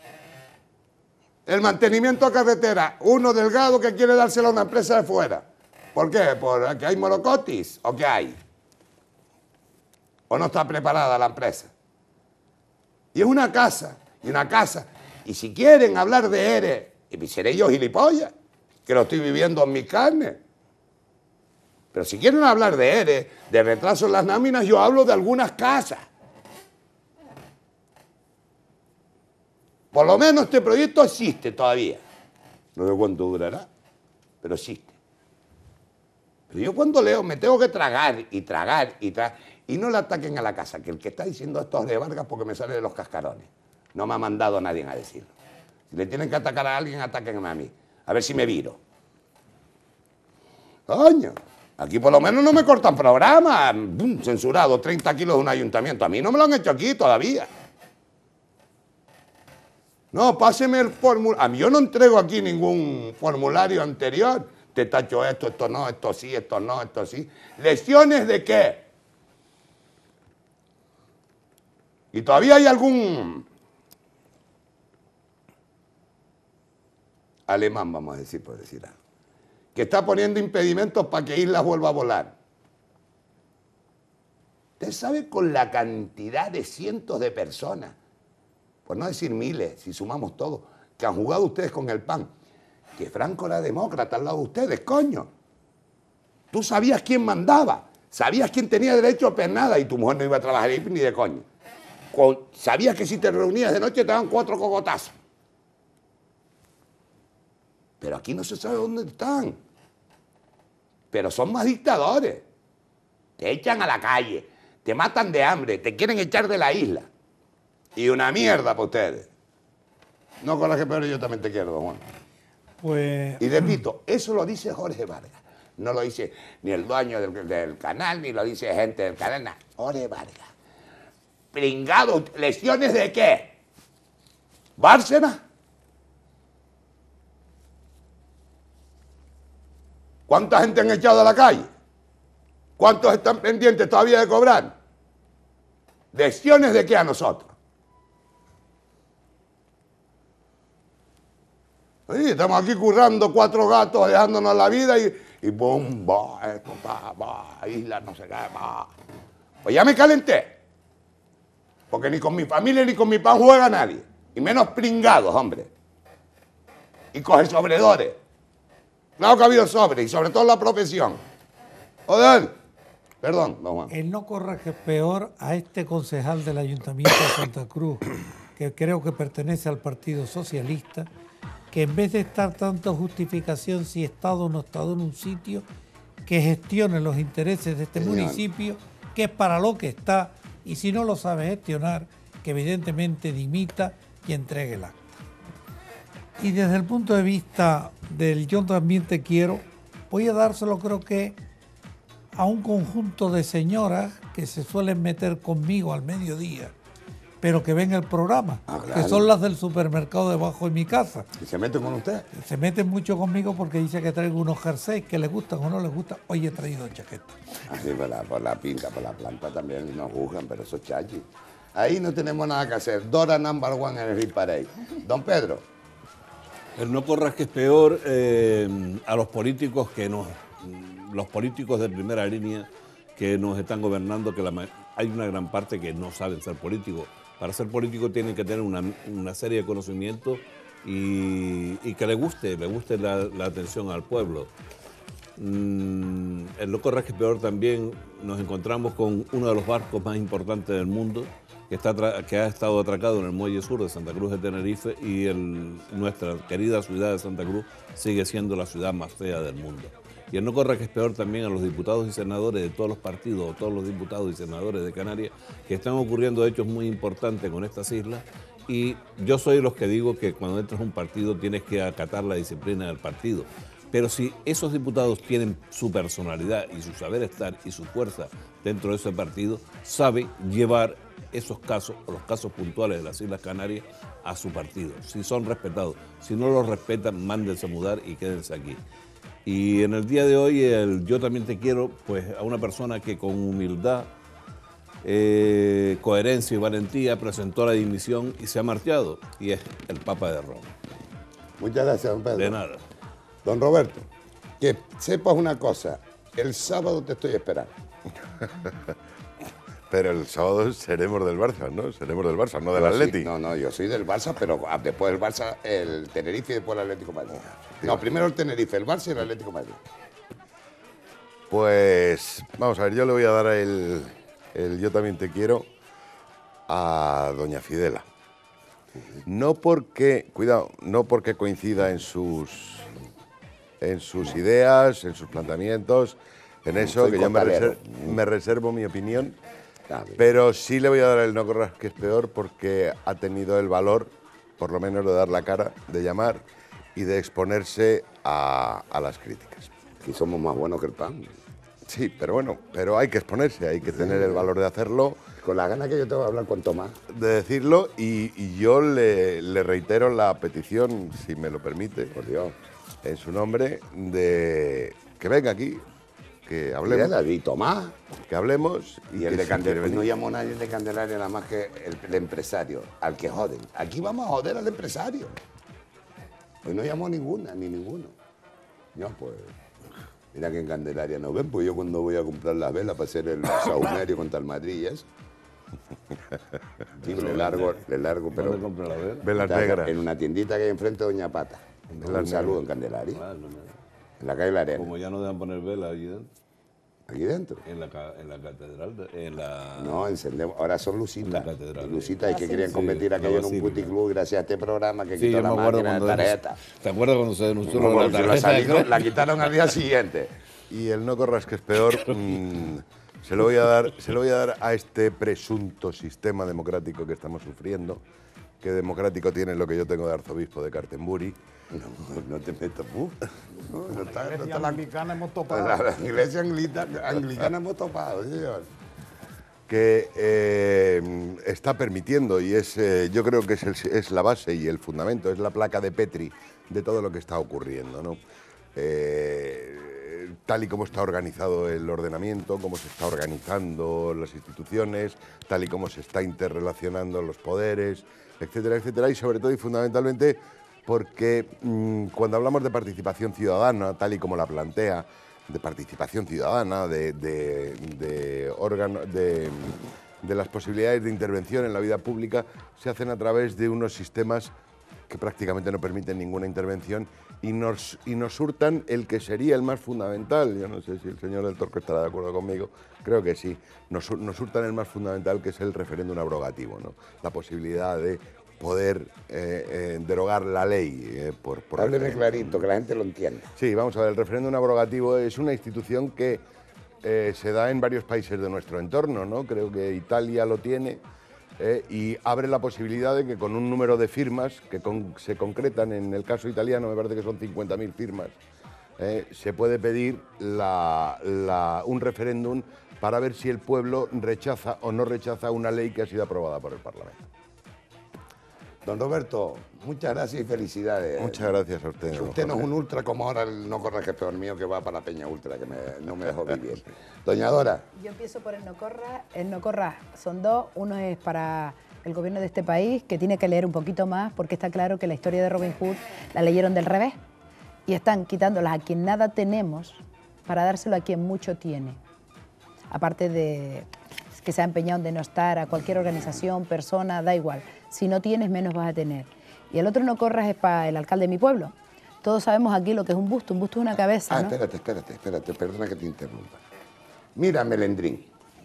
El mantenimiento a carretera, uno delgado que quiere dárselo a una empresa de fuera. ¿Por qué? ¿Porque hay morocotis o qué hay? ¿O no está preparada la empresa? Y es una casa, y si quieren hablar de ERE, y seré yo gilipollas, que lo estoy viviendo en mi carne. Pero si quieren hablar de ERE, de retraso en las nóminas, yo hablo de algunas casas. Por lo menos este proyecto existe todavía. No sé cuánto durará, pero existe. Pero yo cuando leo me tengo que tragar, y no le ataquen a la casa, que el que está diciendo esto es de Vargas porque me sale de los cascarones. No me ha mandado a nadie a decirlo. Si le tienen que atacar a alguien, atáquenme a mí. A ver si me viro. Coño, aquí por lo menos no me cortan programas. Censurado, 30 kilos de un ayuntamiento. A mí no me lo han hecho aquí todavía. No, páseme el formulario. A mí yo no entrego aquí ningún formulario anterior. Te tacho esto no, esto sí, esto no, esto sí. ¿Lesiones de qué? Y todavía hay algún alemán, vamos a decir, por decir algo, que está poniendo impedimentos para que Islas vuelva a volar. Usted sabe con la cantidad de cientos de personas, por no decir miles, si sumamos todo, que han jugado ustedes con el PAN, que Franco era demócrata al lado de ustedes, coño. Tú sabías quién mandaba, sabías quién tenía derecho a pernada y tu mujer no iba a trabajar ahí ni de coño. Sabías que si te reunías de noche te daban 4 cogotazos. Pero aquí no se sabe dónde están. pero son más dictadores. Te echan a la calle, te matan de hambre, te quieren echar de la isla. Y una mierda para ustedes. No coraje, pero yo también te quiero, don Juan. Pues... Y repito, eso lo dice Jorge Vargas. No lo dice ni el dueño del canal, ni lo dice gente del canal, nada. Jorge Vargas. Pringado, ¿lesiones de qué? ¿Bárcena? ¿Cuánta gente han echado a la calle? ¿Cuántos están pendientes todavía de cobrar? ¿Lesiones de qué a nosotros? Sí, estamos aquí currando 4 gatos, dejándonos la vida y boom, esto, isla, no sé qué, Pues ya me calenté. Porque ni con mi familia ni con mi pan juega nadie. Y menos pringados, hombre. Y coge sobredores. Claro que ha habido sobre, y sobre todo en la profesión. Joder. Perdón, don Juan. El no corra que es peor a este concejal del Ayuntamiento de Santa Cruz, que creo que pertenece al Partido Socialista, que en vez de estar tanto justificación si Estado o no Estado en un sitio, que gestione los intereses de este municipio, que es para lo que está, y si no lo sabe gestionar, que evidentemente dimita y entregue el acta. Y desde el punto de vista del yo también te quiero, voy a dárselo creo que a un conjunto de señoras que se suelen meter conmigo al mediodía, pero que ven el programa, claro, que son las del supermercado debajo de mi casa. ¿Y se meten con usted? Se meten mucho conmigo porque dice que traigo unos jerseys que les gustan o no les gustan. Hoy he traído chaquetas. Así por la pinta, por la planta también nos juzgan, pero eso es chachi. Ahí no tenemos nada que hacer. Dora number 1 en el Hit Parade. Don Pedro. El no corras que es peor a los políticos los políticos de primera línea que nos están gobernando, que hay una gran parte que no saben ser políticos. Para ser político tienen que tener una serie de conocimientos y que le guste la atención al pueblo. El no corras que es peor también nos encontramos con uno de los barcos más importantes del mundo, que ha estado atracado en el muelle sur de Santa Cruz de Tenerife, y nuestra querida ciudad de Santa Cruz sigue siendo la ciudad más fea del mundo. Y el no corra que es peor también a los diputados y senadores de todos los partidos, o todos los diputados y senadores de Canarias, que están ocurriendo hechos muy importantes con estas islas. Y yo soy de los que digo que cuando entras a un partido tienes que acatar la disciplina del partido. Pero si esos diputados tienen su personalidad y su saber estar y su fuerza dentro de ese partido, sabe llevar esos casos, o los casos puntuales de las Islas Canarias, a su partido. Si son respetados, si no los respetan, mándense a mudar y quédense aquí. Y en el día de hoy, yo también te quiero, pues a una persona que con humildad, coherencia y valentía presentó la dimisión y se ha marchado, y es el Papa de Roma. Muchas gracias, don Pedro. De nada. Don Roberto, que sepas una cosa, el sábado te estoy esperando. Pero el sábado seremos del Barça, ¿no? Seremos del Barça, no del Atleti. Sí, no, yo soy del Barça, pero después del Barça el Tenerife y después el Atlético de Madrid. No, primero el Tenerife, el Barça y el Atlético de Madrid. Pues vamos a ver, yo le voy a dar el yo también te quiero a doña Fidela. No porque, cuidado, no porque coincida en sus ideas, en sus planteamientos, en eso, que yo me reservo mi opinión. Pero sí le voy a dar el no corras que es peor, porque ha tenido el valor, por lo menos, de dar la cara, de llamar y de exponerse a las críticas. Aquí somos más buenos que el pan. Sí, pero bueno, pero hay que exponerse, hay que tener el valor de hacerlo. Con la gana que yo te voy a hablar cuanto más. De decirlo, y yo le reitero la petición, si me lo permite, por Dios, en su nombre, de que venga aquí, que hablemos. David, Tomás. Que hablemos. Y el de Candelaria, no llamó nadie de Candelaria, nada más que el empresario, al que joden. Aquí vamos a joder al empresario. Hoy no llamó ninguna, ni ninguno. No, pues, mira que en Candelaria no ven, pues yo cuando voy a comprar las velas para hacer el saumerio contra el Madrid y eso. Sí, le largo, pero... ¿Dónde compra la vela? Velas negras. En una tiendita que hay enfrente de Doña Pata. Un saludo en Candelaria. En la calle La Arena. Como ya no dejan poner velas allí dentro. ¿Aquí dentro? En la catedral, No, encendemos. Ahora son lucitas. La catedral. Lucitas, y que querían convertir aquello en un puticlub gracias a este programa que sí, quitó la máquina de tarjeta. ¿Te acuerdas cuando se denunció la tarjeta? La quitaron al día siguiente. Y el no corras que es peor, se lo voy a dar a este presunto sistema democrático que estamos sufriendo, que democrático tiene lo que yo tengo de arzobispo de Cartenbury. No te metas, La iglesia anglicana hemos topado. La iglesia anglicana hemos topado, señor. Que está permitiendo, y yo creo que es la base y el fundamento, es la placa de Petri de todo lo que está ocurriendo, ¿no? Tal y como está organizado el ordenamiento, cómo se está organizando las instituciones, tal y como se está interrelacionando los poderes, etcétera, etcétera, y sobre todo y fundamentalmente porque cuando hablamos de participación ciudadana, tal y como la plantea, de participación ciudadana, de las posibilidades de intervención en la vida pública, se hacen a través de unos sistemas que prácticamente no permiten ninguna intervención y nos hurtan el que sería el más fundamental. Yo no sé si el señor del Torco estará de acuerdo conmigo, creo que sí. Nos hurtan el más fundamental, que es el referéndum abrogativo, ¿no? La posibilidad de poder derogar la ley. Hábleme clarito, que la gente lo entienda. Sí, vamos a ver, el referéndum abrogativo es una institución que se da en varios países de nuestro entorno, ¿no? Creo que Italia lo tiene y abre la posibilidad de que con un número de firmas que se concretan, en el caso italiano me parece que son 50.000 firmas, se puede pedir un referéndum para ver si el pueblo rechaza o no rechaza una ley que ha sido aprobada por el Parlamento. Don Roberto, muchas gracias y felicidades. Muchas gracias a usted. Usted no es un ultra como ahora el no corra que es peor mío, que va para la Peña Ultra, que no me dejó vivir. Doña Dora. Yo empiezo por el no corra. El no corra son dos. Uno es para el gobierno de este país, que tiene que leer un poquito más, porque está claro que la historia de Robin Hood la leyeron del revés y están quitándolas a quien nada tenemos para dárselo a quien mucho tiene. Aparte de que se ha empeñado en denostar a cualquier organización, persona, da igual. Si no tienes, menos vas a tener. Y el otro no corras es para el alcalde de mi pueblo. Todos sabemos aquí lo que es un busto. Un busto es una cabeza, ¿no? Espérate, perdona que te interrumpa. Mira, Melendrín.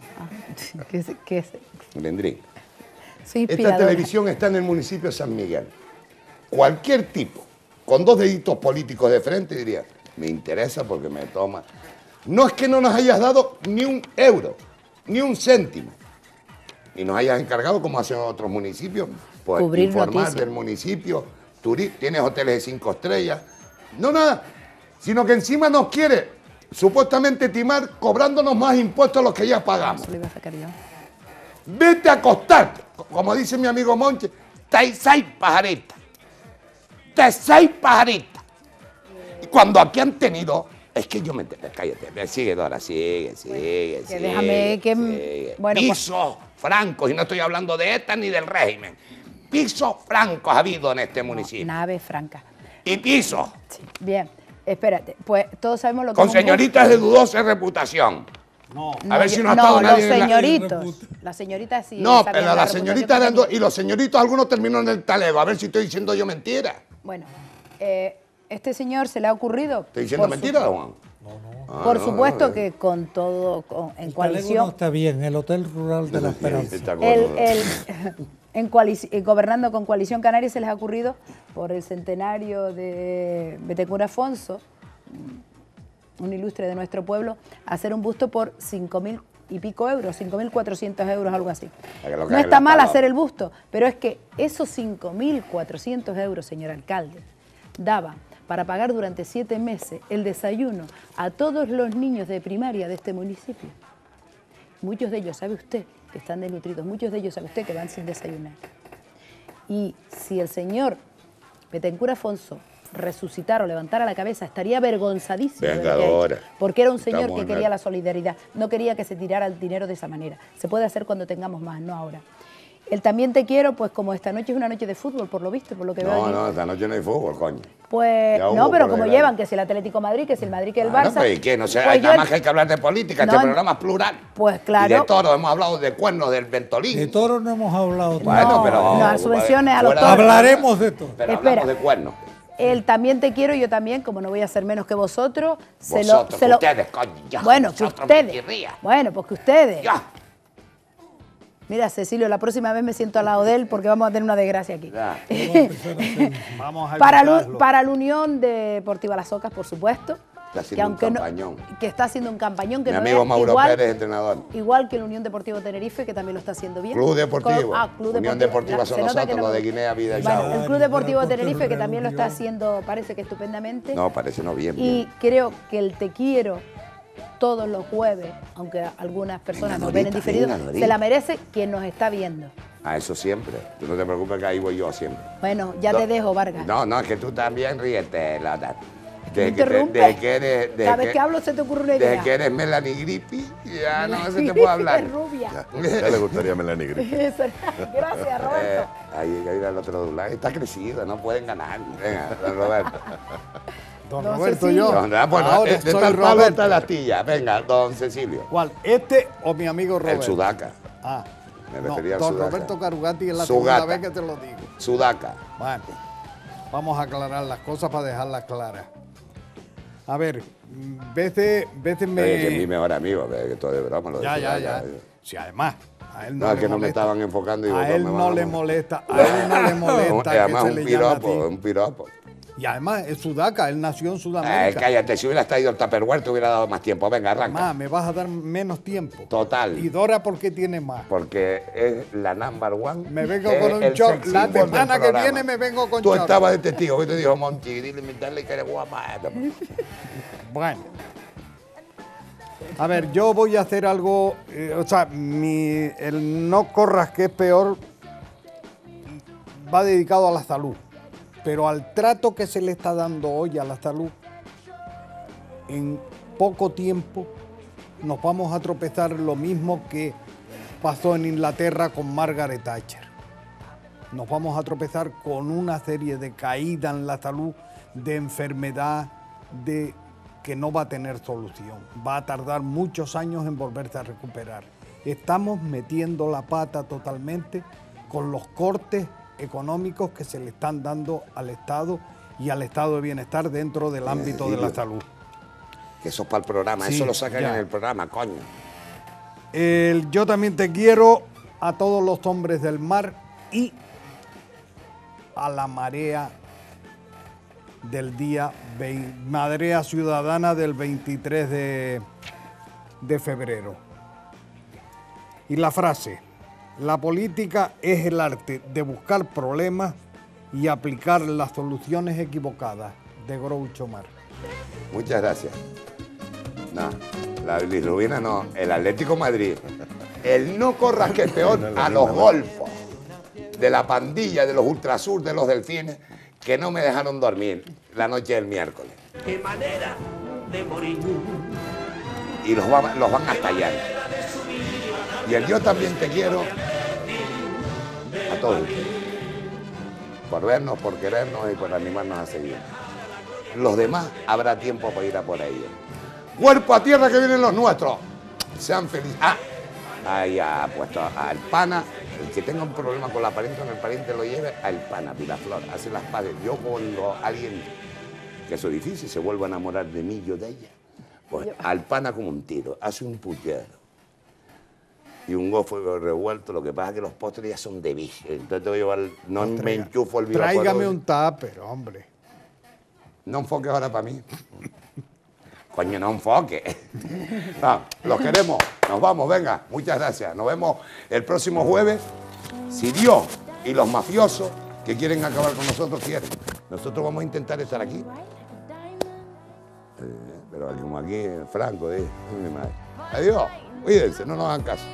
¿Qué es? Melendrín. Soy Esta inspiradora. televisión está en el municipio de San Miguel. Cualquier tipo, con 2 deditos políticos de frente, diría, me interesa porque me toma. No es que no nos hayas dado ni un euro, ni un céntimo, y nos hayas encargado, como hacen otros municipios, pues cubrir informar noticias del municipio, tienes hoteles de 5 estrellas, no nada, sino que encima nos quiere supuestamente timar cobrándonos más impuestos a los que ya pagamos. Eso lo iba a sacar yo. Vete a acostarte, como dice mi amigo Monche, te 6 pajaritas, y cuando aquí han tenido... Es que yo me entiendo, cállate, sigue Dora, sigue. Déjame que... Bueno, pisos francos, y no estoy hablando de ETA ni del régimen. Pisos francos ha habido en este municipio. Naves francas. Y pisos. Sí. Bien, espérate, pues todos sabemos lo que Con es un señoritas de dudosa reputación. No. A ver si no ha estado nadie los en la- señoritos. Las señoritas sí. No, sabían pero la las reputación señoritas que eran tenían. y los señoritos algunos terminaron en el talego. A ver si estoy diciendo yo mentira. Bueno, este señor se le ha ocurrido... ¿Estoy diciendo por mentira, su- Juan? Por supuesto que con todo, en El Talego coalición... no está bien, el Hotel Rural de la Esperanza. Gobernando con Coalición Canaria se les ha ocurrido, por el centenario de Betancur Afonso, un ilustre de nuestro pueblo, hacer un busto por 5.000 y pico euros, 5.400 euros, algo así. No está mal hacer el busto, pero es que esos 5.400 euros, señor alcalde, daban para pagar durante 7 meses el desayuno a todos los niños de primaria de este municipio. Muchos de ellos, sabe usted, que están desnutridos, muchos de ellos, sabe usted, que van sin desayunar. Y si el señor Betancur Afonso resucitara o levantara la cabeza, estaría avergonzadísimo de lo que ha hecho, porque era un señor que quería la solidaridad, no quería que se tirara el dinero de esa manera. Se puede hacer cuando tengamos más, no ahora. El también te quiero, pues como esta noche es una noche de fútbol, por lo visto, por lo que veo aquí. No, esta noche no hay fútbol, coño. Pues Ya no, hubo pero por como ahí, llevan, que si el Atlético de Madrid, que si el Madrid, que el Barça. Pues, ¿y qué? No sé, pues nada más que hay que hablar de política, No, este programa es plural. Pues Y claro. de toro, hemos hablado de cuernos, del ventolín. De toro no hemos hablado. Bueno, No, pero... las subvenciones a los fuera toros. de- Hablaremos de todo. Pero Espera. hablamos de cuernos. El también te quiero, yo también, como no voy a ser menos que vosotros, Vosotros, ustedes, coño, ya, Bueno, que vosotros ustedes. me querrían. Bueno, pues que ustedes. Ya. Mira, Cecilio, la próxima vez me siento al lado de él porque vamos a tener una desgracia aquí. Ya. Vamos a Para evitarlo. la Unión Deportiva Las Ocas, por supuesto. Está haciendo un campañón. Que está haciendo un campañón que Mi no amigo es Mauro igual, Pérez, entrenador. Igual que el Unión Deportivo Tenerife, que también lo está haciendo bien. Club Deportivo. Club Unión Deportiva son nosotros, los de Guinea, Vida y Bueno, el Club Deportivo Tenerife, que también lo está haciendo, parece que estupendamente. No, parece no, bien. Y creo que el Te Quiero todos los jueves, aunque algunas personas nos ven en diferido, se la merece quien nos está viendo. A eso siempre. Tú no te preocupes que ahí voy yo siempre. Bueno, ya te dejo, Vargas. No, es que tú también ríete, Lota. Cada vez que hablo se te ocurre una idea. Desde que eres Melanie Grippi, ya no se te puede hablar. Es rubia. Ya le gustaría Melanie Grippi. Gracias, Roberto. Ahí va el otro lado. Está crecido, no pueden ganar. Venga, don Roberto. Don Roberto, yo. Bueno, ahora de tal palo está la astilla. Venga, don Cecilio. ¿Cuál? ¿Este o mi amigo Roberto? El Sudaca. Ah. Me refería al don Sudaca. Roberto Carugati es la segunda vez que te lo digo. Sudaca. Bueno, vamos a aclarar las cosas para dejarlas claras. A ver, veces me... Que es mi mejor amigo, que todo es broma. Ya. Sí, además, a él no es le que no me molesta. estaban enfocando. Y A él no le molesta, a él no le molesta que además se le llame así. un piropo. Y además es Sudaca, él nació en Sudamérica. Cállate, si hubieras traído el Tupperware te hubiera dado más tiempo. Venga, arranca. Más, me vas a dar menos tiempo. Total. ¿Y Dora por qué tiene más? Porque es la number one. Me vengo con un short. La semana que viene me vengo con Tú short. estabas de testigo, que te dijo Monty, dile que eres guapa. Bueno. A ver, yo voy a hacer algo, el no corras que es peor va dedicado a la salud, pero al trato que se le está dando hoy a la salud, en poco tiempo nos vamos a tropezar lo mismo que pasó en Inglaterra con Margaret Thatcher. Nos vamos a tropezar con una serie de caídas en la salud, de enfermedad, que no va a tener solución. Va a tardar muchos años en volverse a recuperar. Estamos metiendo la pata totalmente con los cortes económicos que se le están dando al Estado y al estado de bienestar dentro del ámbito de la salud. Que eso es para el programa, Sí, eso lo sacan ya. en el programa, coño. Yo también te quiero a todos los hombres del mar y a la marea del día, marea ciudadana del 23 de febrero. Y la frase: la política es el arte de buscar problemas y aplicar las soluciones equivocadas, de Groucho Marx. Muchas gracias. No, la bilirrubina no, el Atlético Madrid. El no corras que es peor a los golfos de la pandilla de los Ultrasur, de los Delfines, que no me dejaron dormir la noche del miércoles. Qué manera de morir. Y los van a estallar. Y el yo también te quiero a todos ustedes. Por vernos, por querernos y por animarnos a seguir. Los demás habrá tiempo para ir a por ellos. Cuerpo a tierra que vienen los nuestros. Sean felices. Ahí ha puesto al pana. El que tenga un problema con la pariente o el pariente lo lleve al pana, Pilaflor. Hace las paces. Yo cuando alguien, que eso es difícil, se vuelva a enamorar de mí, yo de ella, pues al pana como un tiro. Hace un puchero. Y un gofo revuelto. Lo que pasa es que los postres ya son de biche. Entonces te voy a llevar, no me enchufo el vino. Tráigame un tupper, hombre. No enfoques ahora para mí. Coño, no enfoque. No, los queremos. Nos vamos, venga. Muchas gracias. Nos vemos el próximo jueves. Si Dios y los mafiosos que quieren acabar con nosotros quieren. Nosotros vamos a intentar estar aquí. Pero como aquí, Franco, mi madre. Adiós. Cuídense, no nos hagan caso.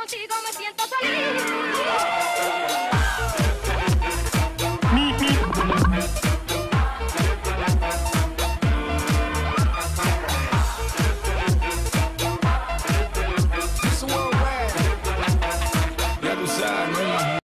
contigo me siento feliz.